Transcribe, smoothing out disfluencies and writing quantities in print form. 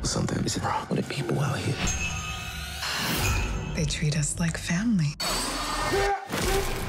something is wrong with the people out here. They treat us like family.